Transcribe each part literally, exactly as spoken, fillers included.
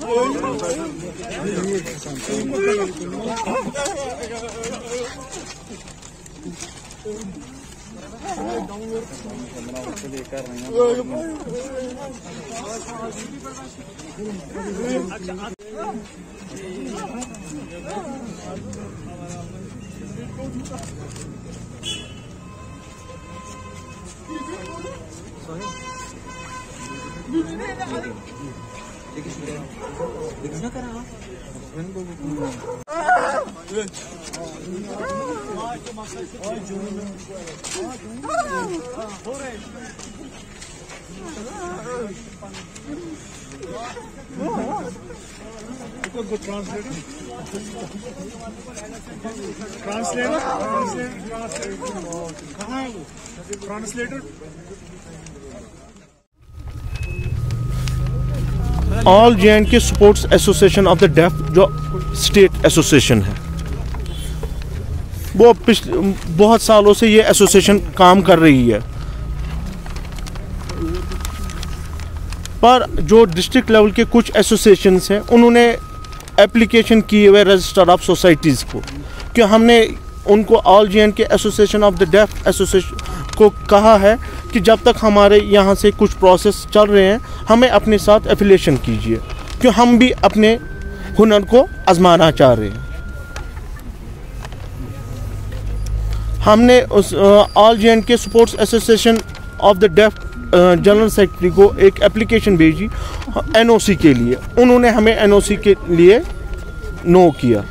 Translator all J and K sports association of the deaf जो state association है, वो पिछले बहुत सालों से ये एसोसिएशन काम कर रही है, पर जो डिस्ट्रिक्ट लेवल के कुछ एसोसिएशंस हैं उन्होंने एप्लीकेशन की हुए रजिस्टर ऑफ सोसाइटीज़ को कि हमने उनको all J and K association of the deaf association को कहा है कि जब तक हमारे यहाँ से कुछ प्रोसेस चल रहे हैं हमें अपने साथ एफिलिएशन कीजिए, क्यों हम भी अपने हुनर को आजमाना चाह रहे हैं। हमने उस all J and K sports association of the deaf general secretary को एक एप्लीकेशन भेजी एन ओ सी के लिए, उन्होंने हमें एन ओ सी के लिए नो किया।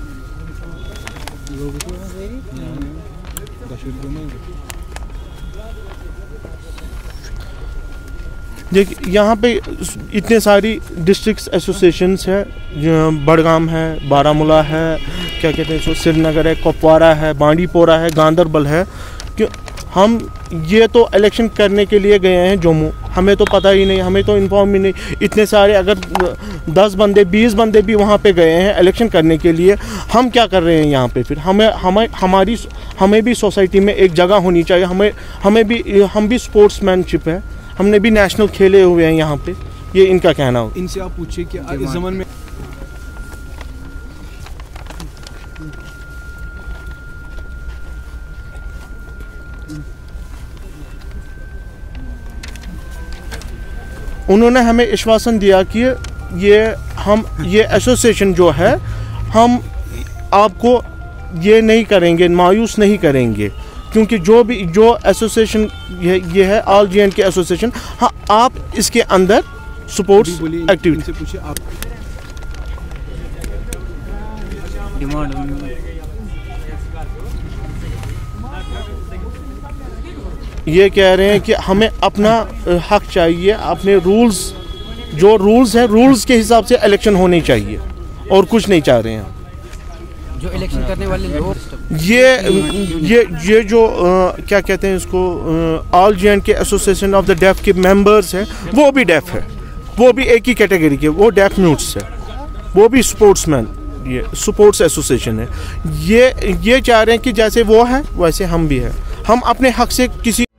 देखिए यहाँ पे इतने सारी डिस्ट्रिक्ट एसोसिएशंस है, बड़गाम है, बारामूला है, क्या कहते हैं इसको, श्रीनगर है, कुपवारा है, बांडीपोरा है, गांदरबल है। कि हम ये तो इलेक्शन करने के लिए गए हैं जम्मू, हमें तो पता ही नहीं, हमें तो इन्फॉर्म ही नहीं। इतने सारे अगर दस बंदे बीस बंदे भी वहाँ पे गए हैं इलेक्शन करने के लिए, हम क्या कर रहे हैं यहाँ पे? फिर हमें हमें हमारी हमें भी सोसाइटी में एक जगह होनी चाहिए। हमें हमें भी हम भी स्पोर्ट्समैनशिप है, हमने भी नेशनल खेले हुए हैं यहाँ पे, ये इनका कहना हो। इनसे आप पूछिए कि इस ज़माने में उन्होंने हमें आश्वासन दिया कि ये हम ये एसोसिएशन जो है हम आपको ये नहीं करेंगे, मायूस नहीं करेंगे, क्योंकि जो भी जो एसोसिएशन ये, ये है all J and K association, हाँ आप इसके अंदर स्पोर्ट्स एक्टिविटी से पूछिए आप। ये कह रहे हैं कि हमें अपना हक चाहिए, अपने रूल्स जो रूल्स हैं रूल्स के हिसाब से इलेक्शन होने चाहिए, और कुछ नहीं चाह रहे हैं। जो इलेक्शन करने वाले लोग ये ये ये जो आ, क्या कहते हैं इसको, all J and K association of the deaf के मेंबर्स हैं, वो भी डेफ है, वो भी एक ही कैटेगरी के, वो डेफ म्यूट्स है, वो भी स्पोर्ट्समैन, ये स्पोर्ट्स एसोसिएशन है। ये ये चाह रहे हैं कि जैसे वो है वैसे हम भी हैं, हम अपने हक से किसी